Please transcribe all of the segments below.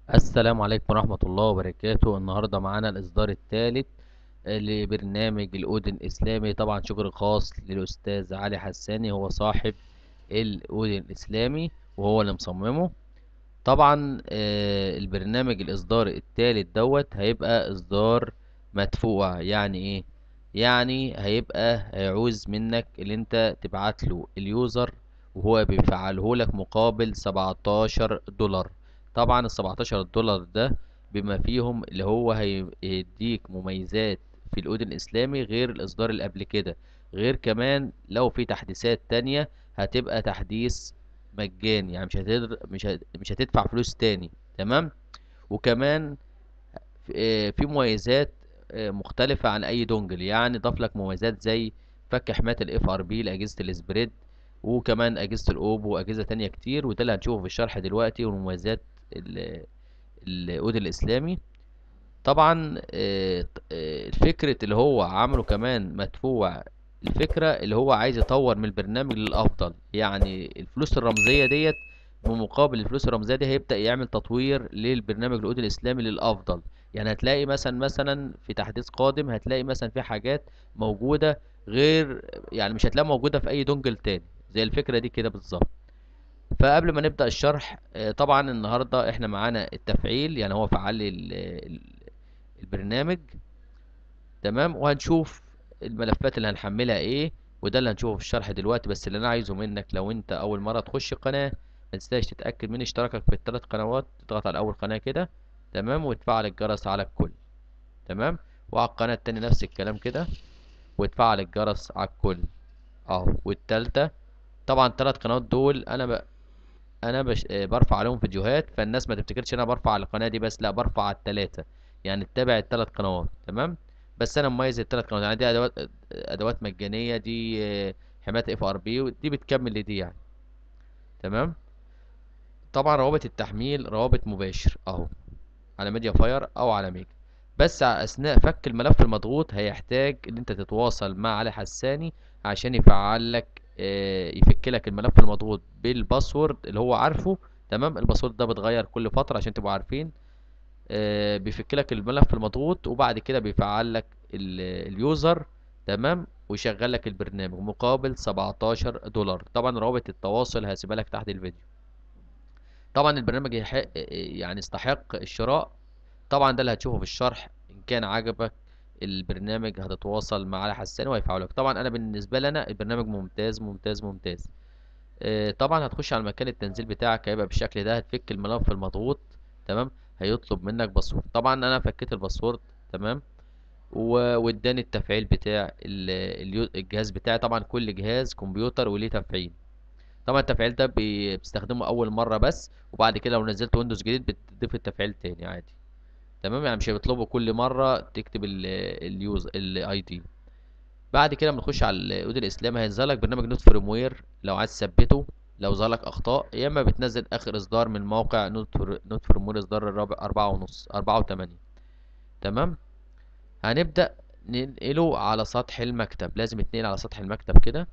السلام عليكم ورحمة الله وبركاته. النهاردة معانا الإصدار الثالث لبرنامج الأودن الإسلامي. طبعا شكر خاص للأستاذ علي حساني، هو صاحب الأودن الإسلامي وهو اللي مصممه. طبعا البرنامج الإصدار الثالث دوت هيبقى إصدار مدفوع. يعني إيه؟ يعني هيعوز منك اللي أنت تبعت له اليوزر، وهو بيفعله لك مقابل 17 دولار. طبعا ال17 دولار ده بما فيهم اللي هو هيديك مميزات في الأودن الإسلامي غير الإصدار اللي قبل كده، غير كمان لو في تحديثات تانية هتبقى تحديث مجاني، يعني مش هتدفع فلوس تاني. تمام. وكمان في مميزات مختلفة عن اي دونجل. يعني ضاف لك مميزات زي فك حماية الاف ار بي لاجهزة السبريد، وكمان اجهزة الاوبو واجهزة تانية كتير، وده اللي هنشوفه في الشرح دلوقتي. ومميزات الاود الاسلامي. طبعا فكرة اللي هو عمله كمان مدفوع. الفكرة اللي هو عايز يطور من البرنامج للأفضل، يعني الفلوس الرمزية ديت بمقابل الفلوس الرمزية دي هيبدأ يعمل تطوير للبرنامج العود الإسلامي للأفضل. يعني هتلاقي مثلا في تحديث قادم هتلاقي مثلا في حاجات موجودة غير، يعني مش هتلاقيها موجودة في أي دونجل تاني، زي الفكرة دي كده بالظبط. فقبل ما نبدأ الشرح، طبعا النهاردة احنا معانا التفعيل، يعني هو فعل لي البرنامج. تمام. وهنشوف الملفات اللي هنحملها ايه، وده اللي هنشوفه في الشرح دلوقتي. بس اللي انا عايزه منك، لو انت اول مرة تخش القناة، ما تنساش تتأكد من اشتراكك في ال3 قنوات، تضغط على اول قناة كده. تمام. وتفعل الجرس على الكل. تمام. وعلى القناة التانية نفس الكلام كده، وتفعل الجرس على الكل اهو. والتالتة طبعا ال3 قنوات دول انا برفع عليهم فيديوهات، فالناس ما تفتكرش انا برفع على القناه دي بس، لا، برفع على الثلاثه. يعني تتابع ال3 قنوات. تمام. بس انا مميز ال3 قنوات، يعني دي ادوات مجانيه، دي حمايه اف ار بي، ودي بتكمل لدي يعني. تمام. طبعا روابط التحميل روابط مباشر اهو، على ميديا فاير او على ميجا. بس اثناء فك الملف المضغوط هيحتاج ان انت تتواصل مع علي حساني عشان يفعل لك، يفك لك الملف المضغوط بالباسورد اللي هو عارفه. تمام. الباسورد ده بيتغير كل فترة عشان تبقوا عارفين. بيفك لك الملف المضغوط، وبعد كده بيفعل لك اليوزر. تمام. ويشغل لك البرنامج مقابل 17 دولار. طبعا روابط التواصل هسيبها لك تحت الفيديو. طبعا البرنامج يحق، يعني يستحق الشراء. طبعا ده اللي هتشوفه في الشرح. ان كان عجبك البرنامج هتتواصل مع علي حسان وهيفعله لك. طبعا انا بالنسبه لي انا البرنامج ممتاز ممتاز ممتاز. طبعا هتخش على مكان التنزيل بتاعك، هيبقى بالشكل ده. هتفك الملف المضغوط. تمام. هيطلب منك باسورد. طبعا انا فكيت الباسورد. تمام. واداني التفعيل بتاع الجهاز بتاعي. طبعا كل جهاز كمبيوتر وليه تفعيل. طبعا التفعيل ده بتستخدمه اول مره بس، وبعد كده لو نزلت ويندوز جديد بتضيف التفعيل تاني عادي. تمام. يعني مش هيطلبوا كل مره تكتب اليوز الاي دي. بعد كده بنخش على الاود الاسلامي، هينزل لك برنامج نوت فيرم وير لو عايز تثبته. لو ظهر لك اخطاء، يا اما بتنزل اخر اصدار من موقع نوت فيرم وير، اصدار الرابع 4.5 4.8. تمام. هنبدا ننقله على سطح المكتب، لازم يتنقل على سطح المكتب كده.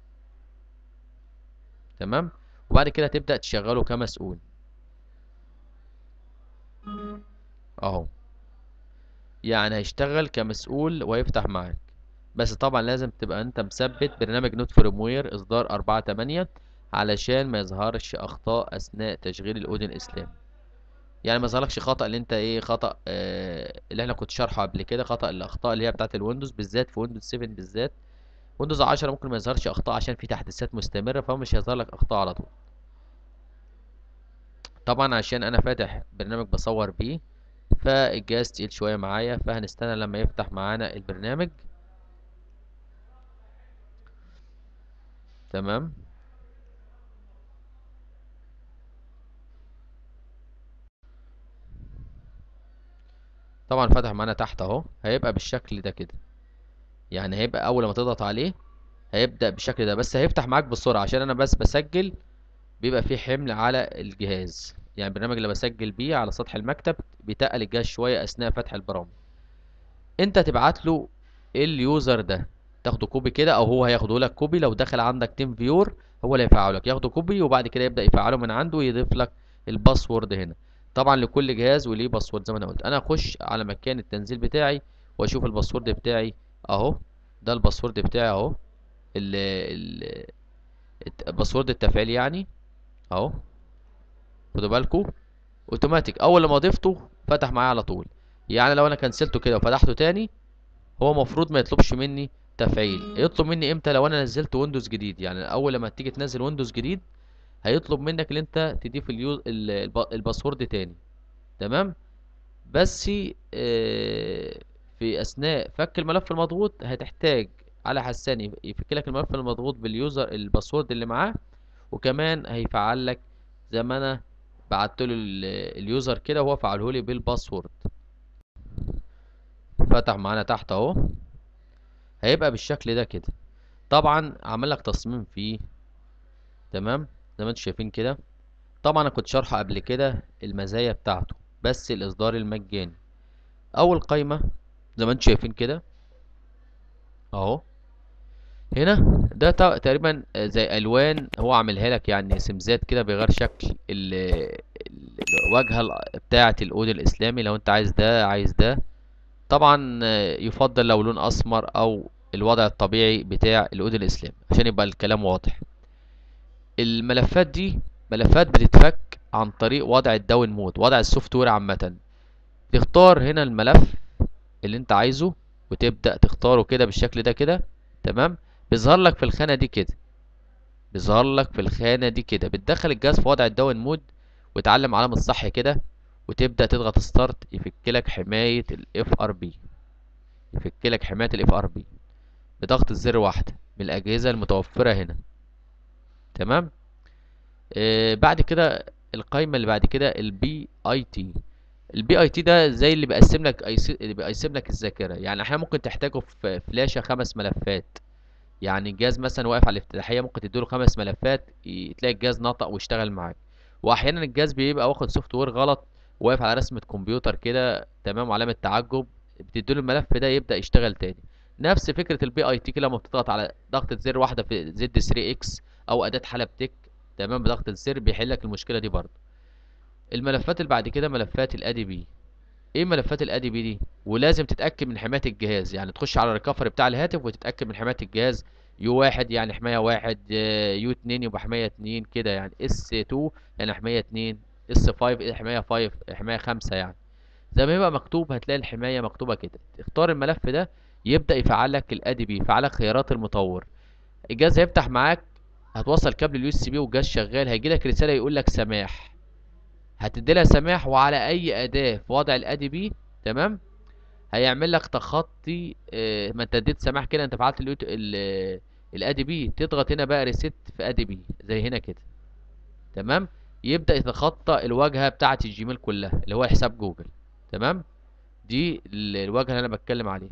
تمام. وبعد كده تبدا تشغله كمسؤول اهو. يعني هيشتغل كمسؤول ويفتح معاك. بس طبعا لازم تبقى انت مثبت برنامج نوت فيرم وير اصدار 4.8 علشان ما يظهرش اخطاء اثناء تشغيل الاودن الاسلامي. يعني ما يظهرلكش خطأ اللي انت ايه، خطأ اللي احنا كنت شارحه قبل كده، خطأ الاخطاء اللي هي بتاعت الويندوز بالذات، في ويندوز 7 بالذات. ويندوز 10 ممكن ما يظهرش اخطاء عشان في تحديثات مستمرة، فمش هيظهر لك اخطاء على طول. طبعا عشان انا فاتح برنامج بصور بيه، فالجهاز تقيل شوية معايا، فهنستنى لما يفتح معانا البرنامج. تمام. طبعا فتح معانا تحت اهو، هيبقى بالشكل ده كده. يعني هيبقى اول ما تضغط عليه هيبدأ بالشكل ده، بس هيفتح معاك بسرعة عشان انا بس بسجل. بيبقى فيه حمل على الجهاز، يعني البرنامج اللي بسجل بيه على سطح المكتب بيتقل الجهاز شوية اثناء فتح البرامج. انت تبعت له اليوزر ده، تاخده كوبي كده، او هو هياخده لك كوبي. لو دخل عندك تيم فيور هو اللي هيفعله لك، ياخده كوبي وبعد كده يبدأ يفعله من عنده ويضيف لك الباسورد هنا. طبعا لكل جهاز وليه باسورد زي ما انا قلت. انا اخش على مكان التنزيل بتاعي واشوف الباسورد بتاعي اهو. ده الباسورد بتاعي اهو. ال الباسورد التفعيلي يعني اهو. خدوا بالكم، اوتوماتيك اول لما ضفته فتح معايا على طول. يعني لو انا كنسلته كده وفتحته تاني، هو المفروض ما يطلبش مني تفعيل. يطلب مني امتى؟ لو انا نزلت ويندوز جديد. يعني اول لما تيجي تنزل ويندوز جديد هيطلب منك ان انت تضيف الباسورد تاني. تمام. بس في اثناء فك الملف المضغوط هتحتاج علي حساني يفك لك الملف المضغوط باليوزر الباسورد اللي معاه، وكمان هيفعل لك زي ما انا بعت له اليوزر كده وهو فعله لي بالباسورد. فتح معانا تحت اهو. هيبقى بالشكل ده كده. طبعا عمل لك تصميم فيه. تمام. زي ما انتم شايفين كده. طبعا انا كنت شارحه قبل كده المزايا بتاعته، بس الاصدار المجاني. اول قايمه زي ما انتم شايفين كده اهو. هنا ده تقريبا زي الوان هو عاملها لك، يعني سمزات كده بيغير شكل الواجهه بتاعه العود الاسلامي. لو انت عايز ده عايز ده. طبعا يفضل لو لون اسمر او الوضع الطبيعي بتاع العود الاسلامي عشان يبقى الكلام واضح. الملفات دي ملفات بتتفك عن طريق وضع الداون مود، وضع السوفت وير عامه. تختار هنا الملف اللي انت عايزه وتبدأ تختاره كده بالشكل ده كده. تمام. بيظهر لك في الخانة دي كده. بيظهر لك في الخانة دي كده. بتدخل الجهاز في وضع الداون مود وتعلم علامة الصح كده، وتبدأ تضغط ستارت. يفك لك حماية الاف ار بي. يفك لك حماية الاف ار بي بضغط الزر واحدة من الأجهزة المتوفرة هنا. تمام. بعد كده القايمة اللي بعد كده البي اي تي. البي اي تي ده زي اللي بيقسم لك اللي بيقسم لك الذاكرة. يعني احيانا ممكن تحتاجه في فلاشة 5 ملفات. يعني الجهاز مثلا واقف على الافتتاحيه ممكن تديله 5 ملفات تلاقي الجهاز نطق واشتغل معاك. واحيانا الجهاز بيبقى واخد سوفت وير غلط، واقف على رسمه كمبيوتر كده تمام وعلامه تعجب، بتديله الملف ده يبدا يشتغل تاني. نفس فكره البي اي تي كده لما بتضغط على ضغطه زر واحده في زد 3 اكس او اداه حلب تك. تمام. بضغطه الزر بيحل لك المشكله دي برضه. الملفات اللي بعد كده ملفات الادي بي. ايه ملفات الادي بي دي؟ ولازم تتاكد من حمايه الجهاز. يعني تخش على الريكفري بتاع الهاتف وتتاكد من حمايه الجهاز. يو واحد يعني حمايه واحد، يو اتنين يبقى حمايه اتنين كده، يعني اس 2 يعني حمايه اتنين، اس 5 حمايه 5 حمايه خمسة. يعني زي ما يبقى مكتوب هتلاقي الحمايه مكتوبه كده. تختار الملف ده يبدا يفعل لك الادي بي، يفعل لك خيارات المطور. الجهاز هيفتح معاك. هتوصل كابل اليو اس بي والجهاز شغال. هيجي لك رساله يقول لك سماح. هتدي لها سماح، وعلى اي اداه في وضع الادي بي تمام هيعمل لك تخطي. ما انت اديت سماح كده، انت فعلت الادي بي. تضغط هنا بقى ريست في ادي بي زي هنا كده. تمام. يبدأ يتخطى الواجهة بتاعة الجيميل كلها اللي هو حساب جوجل. تمام. دي الواجهة اللي انا بتكلم عليها.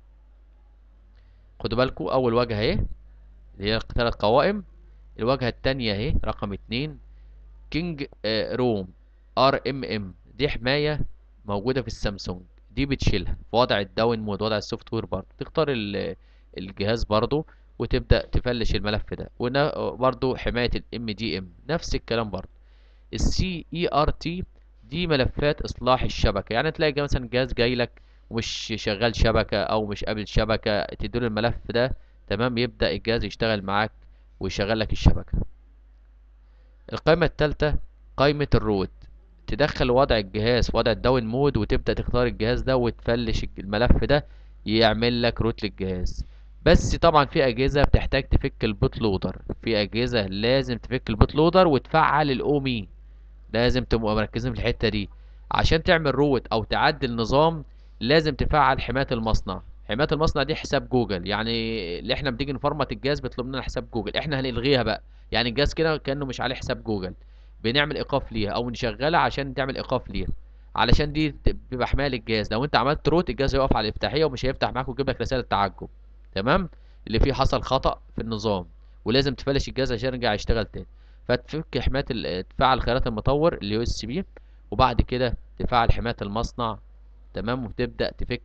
خدوا بالكم اول واجهة اهي اللي هي 3 قوائم. الواجهة التانية اهي رقم 2 كينج روم ار ام ام. دي حماية موجودة في السامسونج. دي بتشيلها في وضع الداون مود، وضع السوفت وير برضه. تختار الجهاز برضه وتبدأ تفلش الملف ده. وبرضه حماية الام دي ام نفس الكلام برضه. السي اي ار تي دي ملفات اصلاح الشبكة. يعني تلاقي مثلا جهاز جاي لك ومش شغال شبكة او مش قابل شبكة، تديله الملف ده. تمام. يبدأ الجهاز يشتغل معاك ويشغل لك الشبكة. القائمة التالتة قائمة الروت. تدخل وضع الجهاز في وضع الداون مود وتبدأ تختار الجهاز ده وتفلش الملف ده يعمل لك روت للجهاز. بس طبعا في أجهزة بتحتاج تفك البوت لودر. في أجهزة لازم تفك البوت لودر وتفعل الأومي. لازم تبقوا مركزين في الحتة دي. عشان تعمل روت او تعدل نظام لازم تفعل حماية المصنع. حماية المصنع دي حساب جوجل. يعني اللي احنا بتيجي نفرمت الجهاز بيطلب لنا حساب جوجل، احنا هنلغيها بقى. يعني الجهاز كده كأنه مش عليه حساب جوجل. بنعمل ايقاف ليها او نشغلها عشان تعمل ايقاف ليها. علشان دي بيبقى حماية للجهاز. لو انت عملت روت الجهاز هيقف على الافتتاحية ومش هيفتح معاك ويجيب لك رسالة تعجب. تمام. اللي فيه حصل خطأ في النظام. ولازم تفلش الجهاز عشان يرجع يشتغل تاني. فتفك حماية تفعل خيارات المطور اليو اس بي. وبعد كده تفعل حماية المصنع. تمام. وتبدأ تفك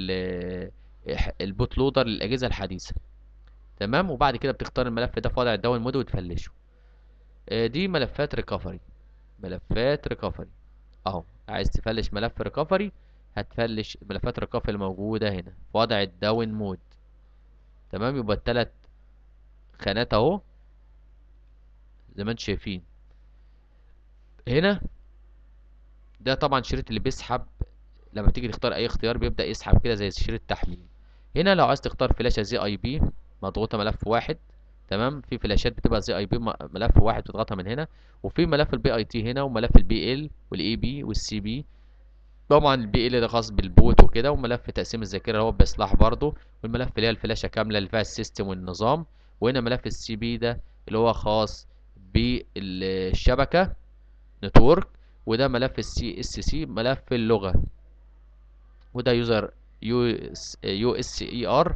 البوت لودر للأجهزة الحديثة. تمام. وبعد كده بتختار الملف ده في وضع الداون مود وتفلشه. دي ملفات ريكفري. ملفات ريكفري. اهو. عايز تفلش ملف ريكفري، هتفلش ملفات الريكفري الموجودة هنا في وضع الداون مود. تمام، يبقى التلات خانات اهو زي ما انتم شايفين هنا. ده طبعا شريط اللي بيسحب، لما تيجي تختار اي اختيار بيبدأ يسحب كده زي شريط تحميل. هنا لو عايز تختار فلاشة زي اي بي مضغوطة ملف واحد، تمام. في فلاشات بتبقى زي اي بي ملف واحد بتضغطها من هنا، وفي ملف البي اي تي هنا، وملف البي ال والاي بي والسي بي. طبعا البي ال ده خاص بالبوت وكده، وملف تقسيم الذاكره اللي هو باصلاح برضه، والملف اللي هي الفلاشه كامله اللي فيها السيستم والنظام. وهنا ملف السي بي ده اللي هو خاص بالشبكه نتورك. وده ملف السي اس سي ملف اللغه. وده يوزر يو اس اي ار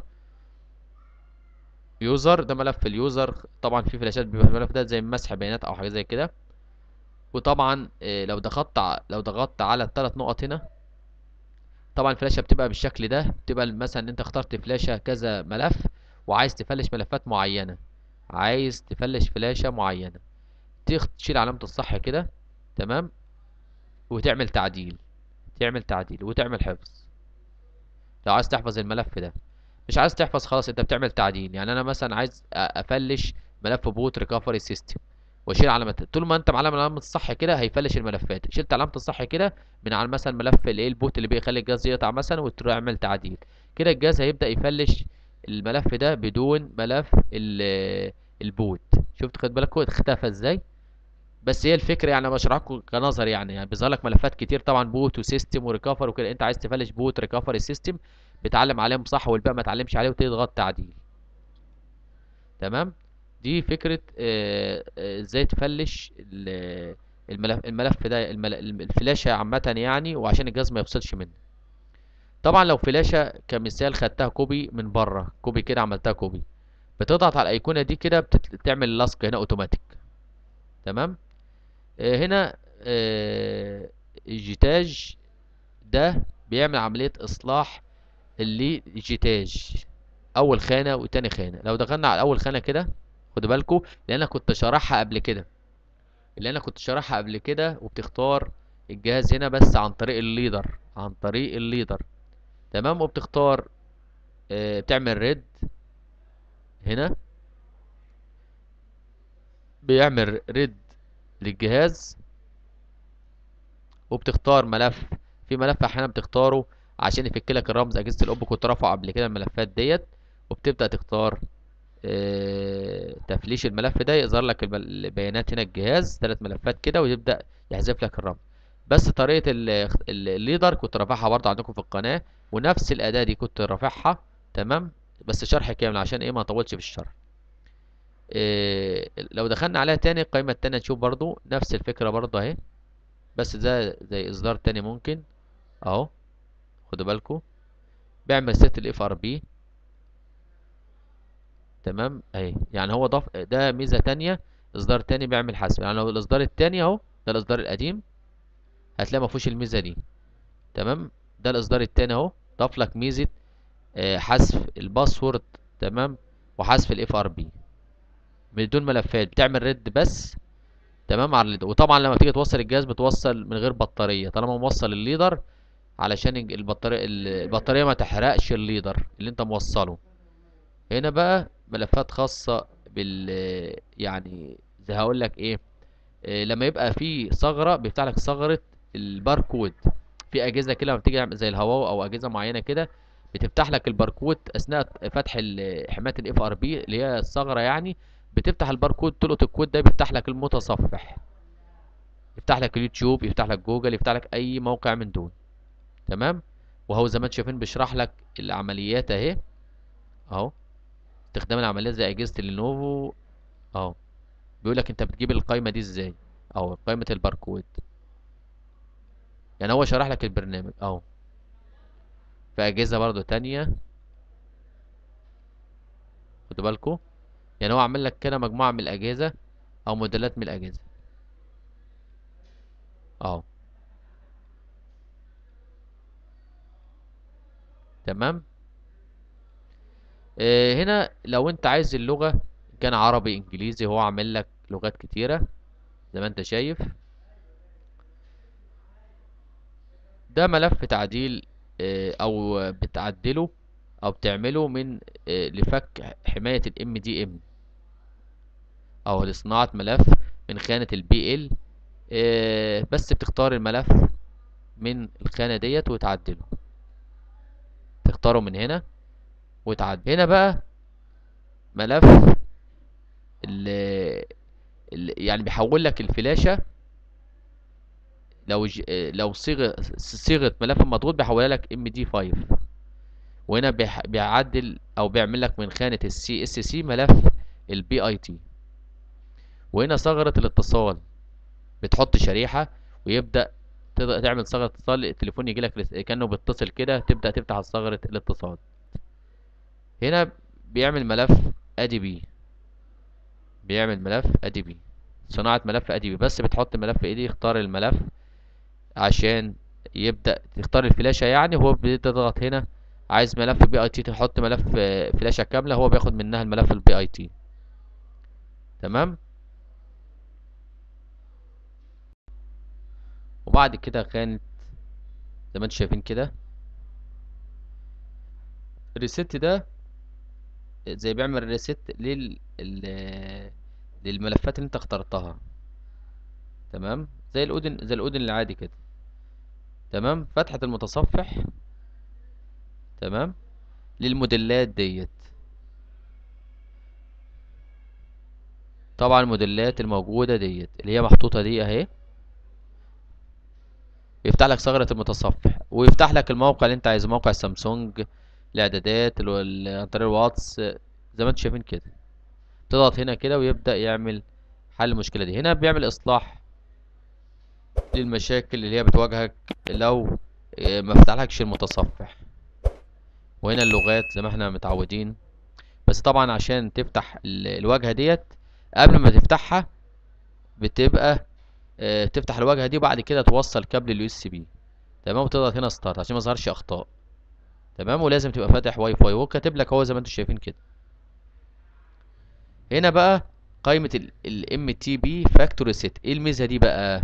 يوزر، ده ملف اليوزر. طبعا في فلاشات بيبقى الملف ده زي مسح بيانات او حاجه زي كده. وطبعا لو ضغطت على الثلاث نقط هنا، طبعا الفلاشة بتبقى بالشكل ده. بتبقى مثلا ان انت اخترت فلاشة كذا ملف وعايز تفلش ملفات معينة، عايز تفلش فلاشة معينة، تشيل علامة الصح كده، تمام، وتعمل تعديل. تعمل تعديل وتعمل حفظ لو عايز تحفظ الملف ده. مش عايز تحفظ خلاص، انت بتعمل تعديل. يعني انا مثلا عايز افلش ملف بوت ريكفري سيستم، واشيل علامه. طول ما انت معلم علامه الصح كده هيفلش الملفات. شلت علامه الصح كده من على مثلا ملف الايه البوت اللي بيخلي الجهاز يقطع مثلا، وتروح اعمل تعديل كده، الجهاز هيبدا يفلش الملف ده بدون ملف البوت. شفت؟ خد بالك هو اختفى ازاي. بس هي الفكره يعني بشرح لكم كنظر، يعني بيظهر لك ملفات كتير طبعا، بوت وسيستم وريكفر وكده. انت عايز تفلش بوت ريكفر السيستم، بتعلم عليهم صح والباقي ما تعلمش عليه وتضغط تعديل. تمام. دي فكره ازاي تفلش الملف ده، الفلاشه عامه يعني، وعشان الجهاز ما يفصلش منه. طبعا لو فلاشه كمثال خدتها كوبي من بره، كوبي كده عملتها كوبي، بتضغط على الايقونه دي كده بتعمل لاصق هنا اوتوماتيك. تمام. هنا الجيتاج ده بيعمل عملية إصلاح للجيتاج أول خانة وتاني خانة. لو دخلنا على أول خانة كده، خدوا بالكم لأن أنا كنت شارحها قبل كده، وبتختار الجهاز هنا بس عن طريق الليدر، تمام. وبتختار تعمل ريد هنا، بيعمل ريد للجهاز. وبتختار ملف، في ملف احيانا بتختاره عشان يفك لك الرمز اجهزه الاب، كنت رافعه قبل كده الملفات ديت. وبتبدا تختار تفليش الملف ده، يظهر لك البيانات هنا الجهاز 3 ملفات كده، ويبدا يحذف لك الرمز. بس طريقه الليدر كنت رافعها برضه عندكم في القناه، ونفس الاداه دي كنت رافعها، تمام. بس شرح كامل عشان ايه ما اطولش في الشرح. لو دخلنا عليها تاني القائمه التانيه نشوف برضه نفس الفكره برضه اهي، بس ده زي اصدار تاني ممكن اهو. خدوا بالكم بيعمل ست الاف ار بي، تمام اهي. يعني هو ضاف ده ميزه تانية، اصدار تاني بيعمل حذف. يعني لو الاصدار التاني اهو، ده الاصدار القديم هتلاقي ما فيهوش الميزه دي، تمام. ده الاصدار التاني اهو، ضاف لك ميزه حذف الباسورد، تمام، وحذف الاف ار بي بدون ملفات، بتعمل ريد بس، تمام، على الليدر. وطبعا لما تيجي توصل الجهاز بتوصل من غير بطاريه طالما موصل الليدر، علشان البطاريه ما تحرقش الليدر اللي انت موصله. هنا بقى ملفات خاصة يعني زي هقول لك ايه، لما يبقى في ثغرة بيفتح لك ثغرة الباركود. في اجهزة كده لما بتيجي زي الهواوي او اجهزة معينة كده، بتفتح لك الباركود اثناء فتح حماية الاف ار بي اللي هي الثغرة يعني. بتفتح الباركود، تلقط الكود ده بيفتح لك المتصفح، يفتح لك اليوتيوب، يفتح لك جوجل، يفتح لك اي موقع من دول، تمام. وهو زي ما انتم شايفين بيشرح لك العمليات اهي اهو، استخدام العمليات زي اجهزة اللينوفو اهو. بيقول لك انت بتجيب القايمه دي ازاي، او قائمه الباركود. يعني هو شرح لك البرنامج اهو. في اجهزه برضو تانية، خدوا بالكم، يعني هو عامل لك كده مجموعه من الاجهزه او موديلات من الاجهزه اهو، تمام. هنا لو انت عايز اللغه كان عربي انجليزي، هو عامل لك لغات كتيره زي ما انت شايف. ده ملف تعديل، او بتعدله او بتعمله من لفك حماية الام دي ام، او لصناعة ملف من خانة البي ال. بس بتختار الملف من الخانة ديت وتعدله، تختاره من هنا وتعدل. هنا بقى ملف يعني بيحول لك الفلاشة. لو صيغة ملف مضغوط بيحولها لك ام دي 5. وهنا بيعدل او بيعمل لك من خانة السي اس سي ملف البي اي تي. وهنا ثغرة الاتصال، بتحط شريحة ويبدأ تقدر تعمل ثغرة اتصال، التليفون يجي لك كأنه بيتصل كده، تبدأ تفتح ثغرة الاتصال. هنا بيعمل ملف ادي بي، بيعمل ملف ادي بي، صناعة ملف ادي بي. بس بتحط ملف ايدي، يختار الملف عشان يبدأ تختار الفلاشة. يعني هو بتضغط هنا عايز ملف بي اي تي، تحط ملف فلاشة كاملة، هو بياخد منها الملف البي اي تي. تمام. وبعد كده كانت زي ما انتم شايفين كده الريست ده زي بيعمل ريست للملفات اللي انت اخترتها. تمام، زي الاودن العادي كده. تمام. فتحة المتصفح. تمام. للموديلات ديت، طبعا الموديلات الموجودة ديت اللي هي محطوطة دي اهي، يفتح لك ثغرة المتصفح ويفتح لك الموقع اللي انت عايزه، موقع سامسونج، الاعدادات عن طريق الواتس زي ما انتم شايفين كده. تضغط هنا كده ويبدأ يعمل حل المشكلة دي. هنا بيعمل اصلاح للمشاكل اللي هي بتواجهك لو ما فتحلكش المتصفح. وهنا اللغات زي ما احنا متعودين. بس طبعا عشان تفتح الواجهة ديت، قبل ما تفتحها بتبقى تفتح الواجهة دي وبعد كده توصل كابل اليو اس بي. تمام. وتضغط هنا ستارت عشان ما يظهرش اخطاء. تمام. ولازم تبقى فاتح واي فاي، وكاتب لك اهو زي ما انتم شايفين كده. هنا بقى قائمة الام تي بي فاكتوري سيت. ايه الميزة دي بقى؟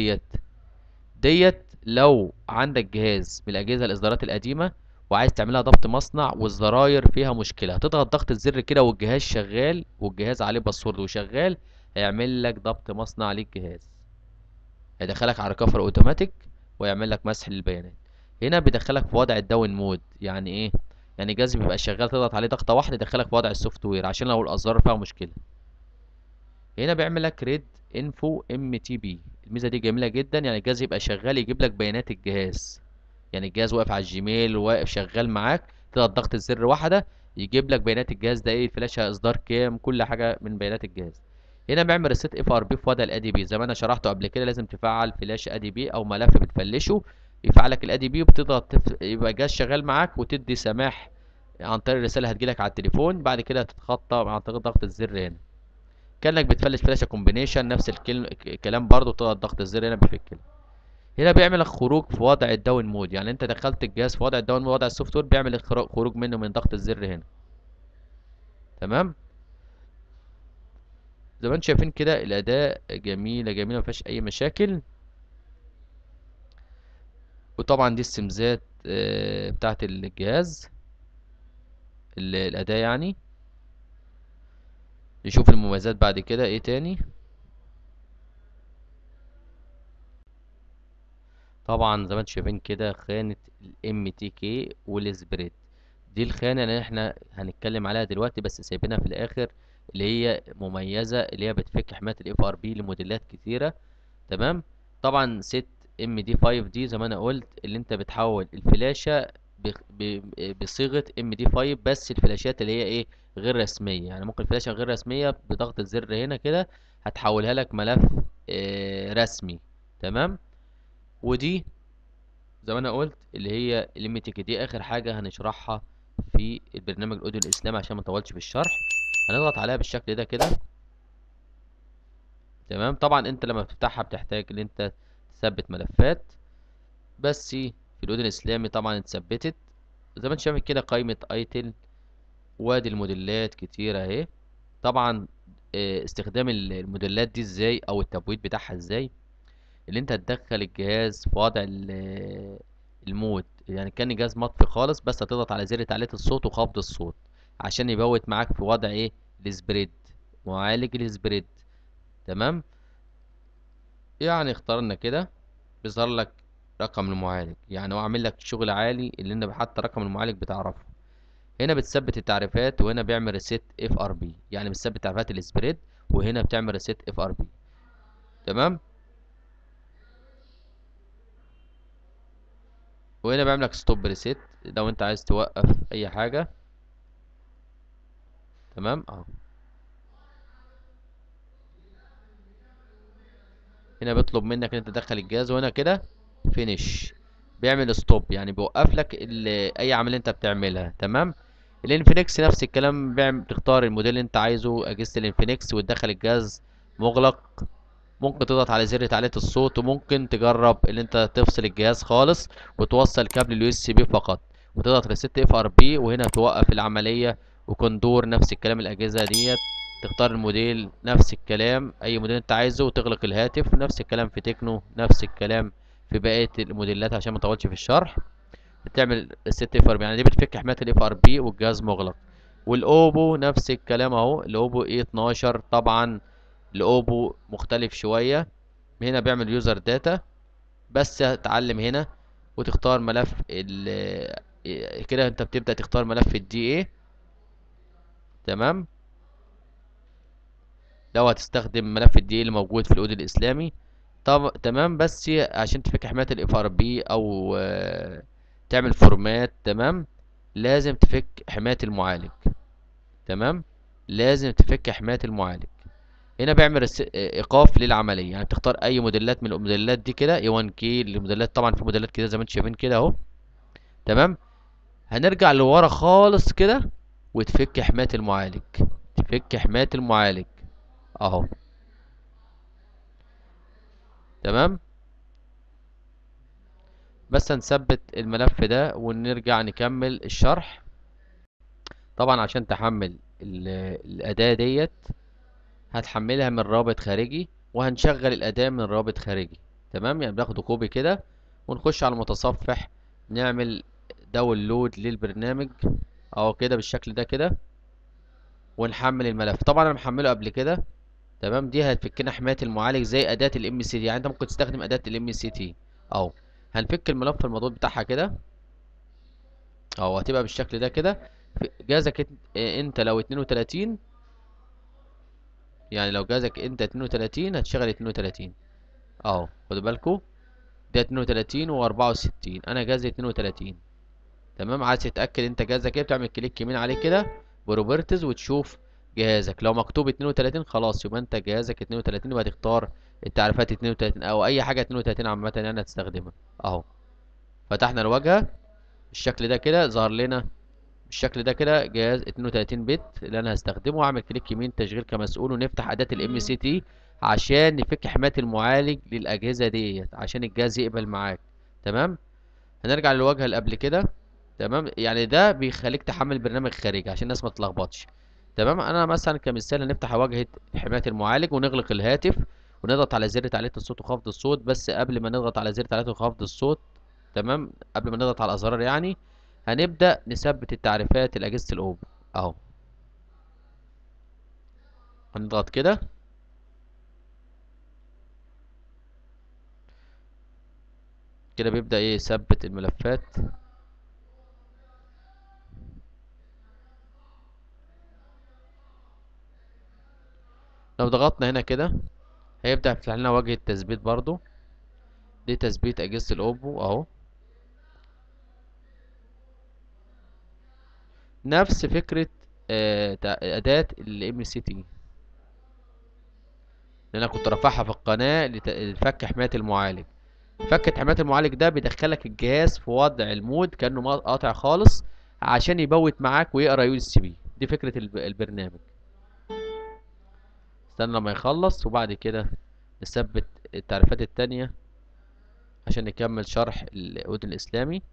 ديت لو عندك جهاز من الاجهزة الاصدارات القديمة وعايز تعملها ضبط مصنع والزراير فيها مشكلة، هتضغط ضغط الزر كده والجهاز شغال والجهاز عليه باسورد وشغال، هيعمل لك ضبط مصنع للجهاز، هيدخلك على كفر اوتوماتيك ويعمل لك مسح للبيانات. هنا بيدخلك في وضع الداون مود. يعني ايه؟ يعني الجهاز بيبقى شغال تضغط عليه ضغطه واحده يدخلك في وضع السوفت وير عشان لو الازرار فيها مشكله. هنا بيعمل لك ريد انفو ام تي بي. الميزه دي جميله جدا، يعني الجهاز يبقى شغال يجيب لك بيانات الجهاز. يعني الجهاز واقف على الجيميل واقف شغال معاك، تضغط ضغط الزر واحده يجيب لك بيانات الجهاز ده، ايه الفلاشه اصدار كام، كل حاجه من بيانات الجهاز. هنا بيعمل ريست اف ار بي في وضع الادي بي زي ما انا شرحته قبل كده. لازم تفعل فلاش ادي بي او ملف بتفلشه يفعلك الادي بي، وبتضغط يبقى الجهاز شغال معاك وتدي سماح عن طريق الرساله هتجيلك على التليفون. بعد كده هتتخطى عن طريق ضغط الزر هنا كانك بتفلش فلاشه كومبينيشن، نفس الكلام برضو، تضغط ضغط الزر هنا بيفك. هنا بيعمل لك خروج في وضع الداون مود، يعني انت دخلت الجهاز في وضع الداون مود، وضع السوفت وير، بيعمل خروج منه من ضغط الزر هنا. تمام. زي ما انتم شايفين كده الاداء جميله جميله ما فيهاش اي مشاكل. وطبعا دي السمزات بتاعت الجهاز، الاداء يعني. نشوف المميزات بعد كده ايه تاني. طبعا زي ما انتم شايفين كده خانة الام تي كي والسبريد، دي الخانة اللي احنا هنتكلم عليها دلوقتي بس سايبينها في الاخر، اللي هي مميزة، اللي هي بتفك حماية الاف ار بي لموديلات كتيرة. تمام. طبعا ست ام دي 5 دي زي ما انا قلت، اللي انت بتحول الفلاشة بصيغة ام دي 5، بس الفلاشات اللي هي ايه غير رسمية. يعني ممكن فلاشة غير رسمية بضغط الزر هنا كده هتحولها لك ملف رسمي. تمام. ودي زي ما انا قلت اللي هي الليميتك، دي اخر حاجه هنشرحها في البرنامج الاوديو الاسلامي عشان ما نطولش في الشرح. هنضغط عليها بالشكل ده كده. تمام. طبعا انت لما بتفتحها بتحتاج ان انت تثبت ملفات، بس في الاوديو الاسلامي طبعا اتثبتت. زي ما انت شايف كده قائمه ايتل، وادي الموديلات كتيره اهي. طبعا استخدام الموديلات دي ازاي او التبويب بتاعها ازاي، اللي انت تدخل الجهاز في وضع المود، يعني كان جهاز مطفي خالص، بس هتضغط على زر تعلية الصوت وخفض الصوت عشان يبوت معاك في وضع ايه؟ السبريد، معالج السبريد. تمام. يعني اخترنا كده، بيظهر لك رقم المعالج، يعني هو عامل لك شغل عالي اللي انت حتى رقم المعالج بتعرفه. هنا بتثبت التعريفات، وهنا بيعمل ريسيت اف ار بي، يعني بتثبت تعريفات السبريد، وهنا بتعمل ريسيت اف ار بي. تمام. وهنا بيعمل لك ستوب ريسيت لو انت عايز توقف اي حاجه. تمام اهو. هنا بيطلب منك ان انت تدخل الجهاز، وهنا كده فينيش، بيعمل ستوب، يعني بيوقف لك اي عمليه انت بتعملها. تمام. الانفينكس نفس الكلام، تختار الموديل اللي انت عايزه، اجهزه الانفينكس، وتدخل الجهاز مغلق. ممكن تضغط على زر تعلية الصوت، وممكن تجرب ان انت تفصل الجهاز خالص وتوصل كابل اليو اس بي فقط، وتضغط ريست اف ار بي، وهنا توقف العملية. وكوندور نفس الكلام، الاجهزة ديت تختار الموديل نفس الكلام، اي موديل انت عايزه، وتغلق الهاتف. نفس الكلام في تكنو، نفس الكلام في بقية الموديلات عشان ما اطولش في الشرح. بتعمل ريست اف ار بي، يعني دي بتفك حماية الاف ار بي والجهاز مغلق. والاوبو نفس الكلام اهو، الاوبو اي 12 طبعا. الاوبو مختلف شوية، هنا بيعمل يوزر داتا، بس هتعلم هنا وتختار ملف كده انت بتبدأ تختار ملف الدي اي. تمام. لو هتستخدم ملف الدي اي اللي موجود في العود الاسلامي. طب تمام، بس عشان تفك حماية الاف ار بي او تعمل فورمات. تمام. لازم تفك حماية المعالج. تمام. لازم تفك حماية المعالج. هنا بيعمل ايقاف للعمليه، يعني تختار اي موديلات من الموديلات دي كده، اي 1 كي الموديلات، طبعا في موديلات كده زي ما انتم شايفين كده اهو. تمام. هنرجع لورا خالص كده، وتفك حمايه المعالج، تفك حمايه المعالج اهو. تمام. بس هنثبت الملف ده ونرجع نكمل الشرح. طبعا عشان تحمل الاداه ديت، هتحملها من رابط خارجي، وهنشغل الاداه من رابط خارجي. تمام، يعني بناخد كوبي كده ونخش على المتصفح، نعمل داونلود للبرنامج اهو كده بالشكل ده كده، ونحمل الملف. طبعا انا محمله قبل كده. تمام. دي هتفكنا حمايه المعالج زي اداه الام سي تي، يعني انت ممكن تستخدم اداه الام سي تي اهو. هنفك الملف المضغوط بتاعها كده اهو، هتبقى بالشكل ده كده. جهازك انت لو 32، يعني لو جهازك انت 32 هتشغل 32 اهو، خدوا بالكم. ده 32 و64، انا جهازي 32. تمام. عايز تتاكد انت جهازك ايه، بتعمل كليك يمين عليه كده بروبرتيز، وتشوف جهازك لو مكتوب 32 خلاص يبقى انت جهازك 32، يبقى تختار التعريفات 32 او اي حاجه 32 عامه يعني هتستخدمها اهو. فتحنا الواجهه بالشكل ده كده، ظهر لنا بالشكل ده كده جهاز 32 بت اللي انا هستخدمه. واعمل كليك يمين تشغيل كمسؤول، ونفتح اداه الام سي تي عشان نفك حمايه المعالج للاجهزه ديت عشان الجهاز يقبل معاك. تمام. هنرجع للواجهه اللي قبل كده. تمام، يعني ده بيخليك تحمل برنامج خارجي عشان الناس ما تتلخبطش. تمام. انا مثلا كمثال هنفتح واجهه حمايه المعالج ونغلق الهاتف، ونضغط على زر تعلية الصوت وخفض الصوت. بس قبل ما نضغط على زر تعلية وخفض الصوت، تمام، قبل ما نضغط على الازرار يعني، هنبدأ نثبت التعريفات لأجهزة الأوبو أهو. هنضغط كده، كده بيبدأ إيه يثبت الملفات. لو ضغطنا هنا كده هيبدأ يفتح لنا واجهة تثبيت برضو. دي تثبيت أجهزة الأوبو أهو. نفس فكرة أداة ال MCT اللي أنا كنت رافعها في القناة لفك حماية المعالج. فك حماية المعالج ده بيدخلك الجهاز في وضع المود كأنه قاطع خالص، عشان يبوت معاك ويقرا يو اس بي. دي فكرة البرنامج. استنى لما يخلص وبعد كده نثبت التعريفات التانية عشان نكمل شرح العود الإسلامي.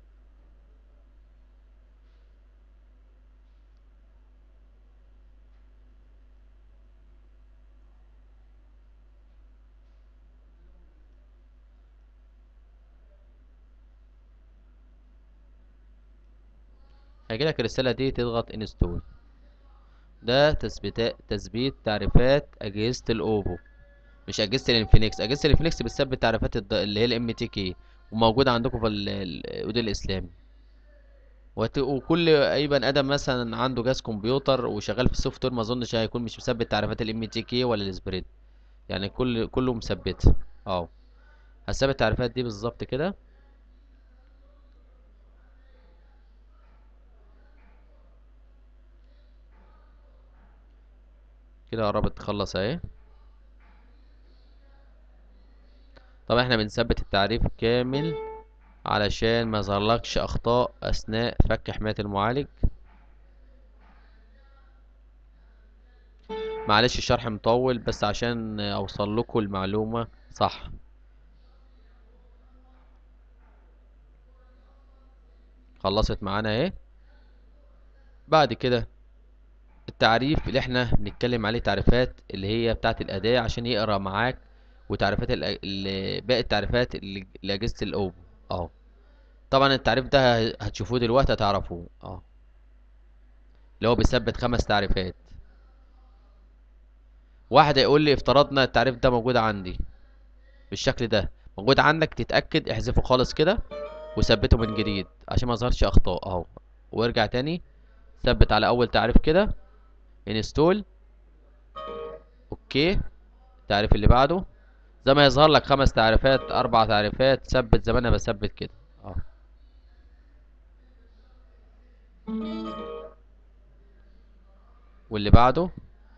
هيجيلك الرسالة دي تضغط انستول. ده تثبيت تعريفات أجهزة الأوبو، مش أجهزة الانفينكس. أجهزة الانفينكس بتثبت تعريفات اللي هي الام تي كي، وموجودة عندكم في الأودي الإسلامي. وكل أي بني آدم مثلا عنده جهاز كمبيوتر وشغال في السوفت وير، ما أظنش هيكون مش مثبت تعريفات الام تي كي ولا السبريد، يعني كله مثبتها. اه، هثبت التعريفات دي بالظبط كده. كده قربت تخلص اهي. طبعا احنا بنثبت التعريف كامل علشان ما يظهرلكش اخطاء اثناء فك حماية المعالج. معلش الشرح مطول بس عشان اوصل لكم المعلومة صح. خلصت معانا اهي. بعد كده التعريف اللي احنا بنتكلم عليه تعريفات اللي هي بتاعة الأداة عشان يقرأ معاك، وتعريفات باقي التعريفات اللي لأجهزة الأوبو اهو. طبعا التعريف ده هتشوفوه دلوقتي هتعرفوه اه، اللي هو بيثبت 5 تعريفات. واحد هيقول لي افترضنا التعريف ده موجود عندي بالشكل ده، موجود عندك، تتأكد احذفه خالص كده وثبته من جديد عشان ما يظهرش اخطاء اهو. وارجع تاني ثبت على اول تعريف كده، انستول، اوكي. التعريف اللي بعده زي ما يظهر لك 5 تعريفات 4 تعريفات، ثبت زي ما انا بثبت كده اه. واللي بعده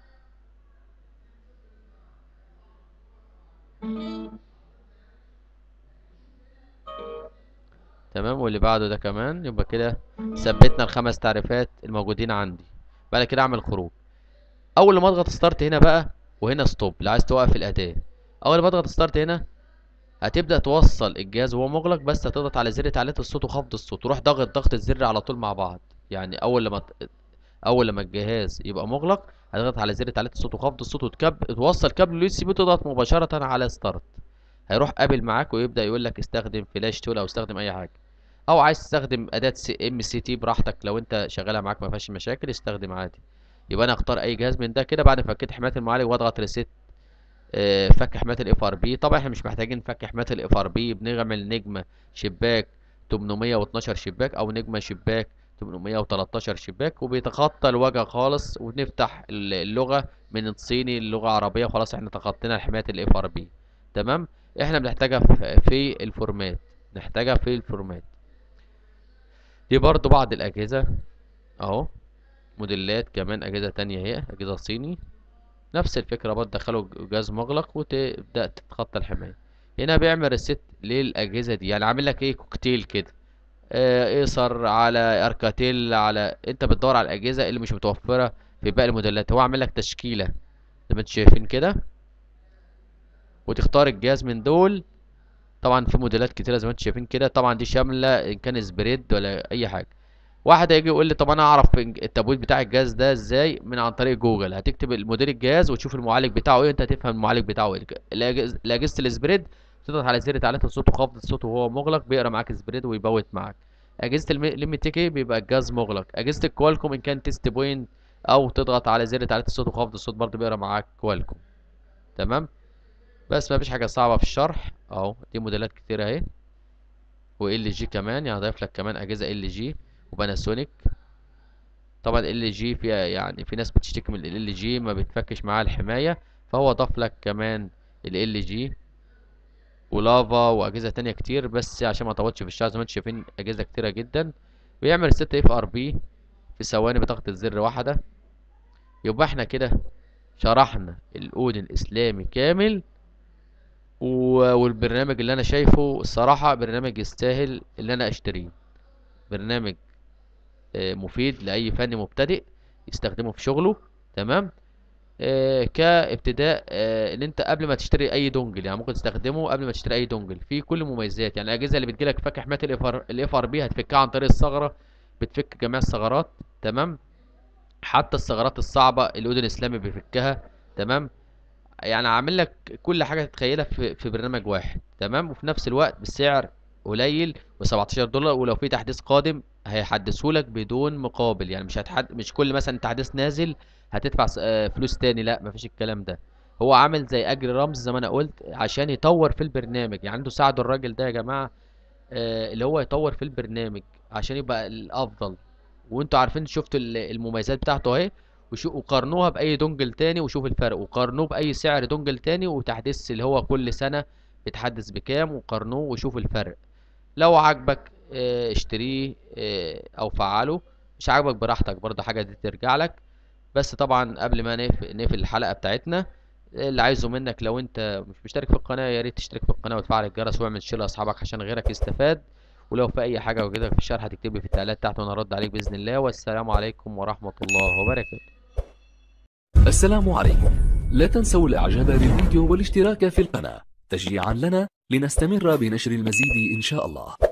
تمام، واللي بعده ده كمان. يبقى كده ثبتنا ال5 تعريفات الموجودين عندي. بعد كده اعمل خروج. اول ما اضغط ستارت هنا بقى، وهنا ستوب اللي عايز توقف الاداة. اول ما اضغط ستارت هنا هتبدأ توصل الجهاز وهو مغلق، بس هتضغط على زر تعليق الصوت وخفض الصوت، وروح ضغط الزر على طول مع بعض. يعني اول لما الجهاز يبقى مغلق هتضغط على زر تعليق الصوت وخفض الصوت توصل كابل اليو اس بي، تضغط مباشرة على ستارت. هيروح قابل معاك ويبدأ يقول لك استخدم فلاش تول او استخدم اي حاجة، او عايز تستخدم اداة ام سي تي براحتك. لو انت شغالها معاك ما فيهاش مشاكل استخدم عادي. يبقى انا اختار اي جهاز من ده كده بعد ما فكيت حماية المعالج، واضغط ريست. فك حماية الاف ار بي. طبعا احنا مش محتاجين فك حماية الاف ار بي، بنعمل نجمة شباك 812 شباك، او نجمة شباك 813 شباك، وبيتخطى الواجهة خالص، ونفتح اللغة من الصيني للغة عربية، وخلاص احنا تخطينا حماية الاف ار بي. تمام. احنا بنحتاجها في الفورمات، نحتاجها في الفورمات دي برضو بعض الأجهزة اهو. موديلات كمان أجهزة تانية اهي، أجهزة صيني نفس الفكرة برضه. تدخله جهاز مغلق وتبدأ تتخطى الحماية. هنا بيعمل ريست للأجهزة دي، يعني عامل لك ايه كوكتيل كده. ايسر على اركاتيل، على انت بتدور على الأجهزة اللي مش متوفرة في باقي الموديلات. هو عامل لك تشكيلة زي ما انتم شايفين كده، وتختار الجهاز من دول. طبعا في موديلات كتيرة زي ما انتم شايفين كده، طبعا دي شاملة ان كان سبريد ولا اي حاجة. واحد هيجي يقول لي طب انا اعرف التبويض بتاع الجهاز ده ازاي؟ من عن طريق جوجل. هتكتب الموديل الجهاز وتشوف المعالج بتاعه ايه، انت هتفهم المعالج بتاعه ايه. الاجهزه السبريد تضغط على زر تعليق الصوت وخفض الصوت وهو مغلق، بيقرا معاك سبريد ويبوت معاك. اجهزه الام تي كي بيبقى الجهاز مغلق. اجهزه الكوالكوم ان كان تيست بوينت، او تضغط على زر تعليق الصوت وخفض الصوت برضه بيقرا معاك كوالكوم. تمام. بس ما فيش حاجه صعبه في الشرح اهو. دي موديلات كتير اهي، وال جي كمان، يعني ضايف لك كمان اجهزه ال جي وباناسونيك. طبعا ال جي فيها يعني في ناس بتشتكي من ال جي ما بتفكش معاها الحماية، فهو ضاف لك كمان ال جي ولافا واجهزة تانية كتير. بس عشان ما اطولش في الشرح، زي ما انتم شايفين اجهزة كتيرة جدا. بيعمل 6 اف ار بي في ثواني بضغط الزر واحدة. يبقى احنا كده شرحنا الاودن الاسلامي كامل. والبرنامج اللي انا شايفه الصراحة برنامج يستاهل اللي انا اشتريه. برنامج مفيد لأي فني مبتدئ يستخدمه في شغله. تمام. كابتداء ان انت قبل ما تشتري اي دونجل، يعني ممكن تستخدمه قبل ما تشتري اي دونجل. في كل مميزات، يعني الاجهزه اللي بتجيلك فك حمايه الاف ار بي هتفكها عن طريق الثغره، بتفك جميع الثغرات. تمام. حتى الثغرات الصعبه الاودن الاسلامي بيفكها. تمام. يعني عامل لك كل حاجه تتخيلها في برنامج واحد. تمام. وفي نفس الوقت بالسعر قليل و17 دولار، ولو في تحديث قادم هيحدثهولك بدون مقابل، يعني مش كل مثلا تحديث نازل هتدفع فلوس تاني، لا مفيش الكلام ده. هو عامل زي اجر رمز زي ما انا قلت عشان يطور في البرنامج، يعني انتوا ساعدوا الراجل ده يا جماعة، اللي هو يطور في البرنامج عشان يبقى الافضل. وانتوا عارفين شفتوا المميزات بتاعته اهي، وقارنوها باي دونجل تاني وشوف الفرق، وقارنوه باي سعر دونجل تاني وتحديث اللي هو كل سنة بيتحدث بكام، وقارنوه وشوف الفرق. لو عجبك اشتريه او فعله، مش عاجبك براحتك برضه، حاجة دي ترجع لك. بس طبعا قبل ما نقفل الحلقة بتاعتنا، اللي عايزه منك لو انت مش مشترك في القناة يا ريت تشترك في القناة وتفعل الجرس واعمل شير لاصحابك عشان غيرك يستفاد. ولو في اي حاجة وكده في الشرح هتكتب لي في التعليقات تحت وانا ارد عليك بإذن الله. والسلام عليكم ورحمة الله وبركاته. السلام عليكم. لا تنسوا الاعجاب بالفيديو والاشتراك في القناة تشجيعا لنا لنستمر بنشر المزيد إن شاء الله.